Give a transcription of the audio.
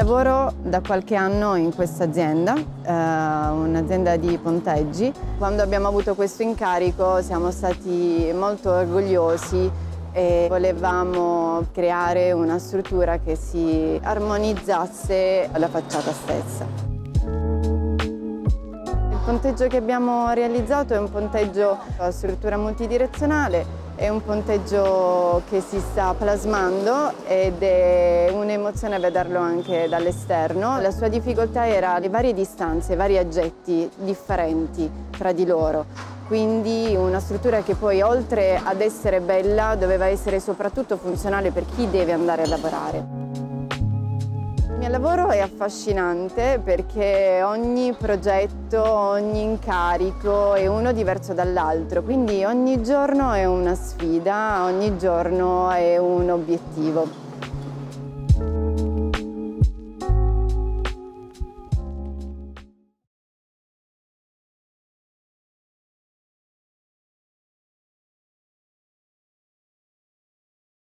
Lavoro da qualche anno in questa azienda, un'azienda di ponteggi. Quando abbiamo avuto questo incarico siamo stati molto orgogliosi e volevamo creare una struttura che si armonizzasse alla facciata stessa. Il ponteggio che abbiamo realizzato è un ponteggio a struttura multidirezionale. È un ponteggio che si sta plasmando ed è un'emozione vederlo anche dall'esterno. La sua difficoltà era le varie distanze, i vari aggetti differenti tra di loro. Quindi una struttura che poi, oltre ad essere bella, doveva essere soprattutto funzionale per chi deve andare a lavorare. Il mio lavoro è affascinante perché ogni progetto, ogni incarico è uno diverso dall'altro, quindi ogni giorno è una sfida, ogni giorno è un obiettivo.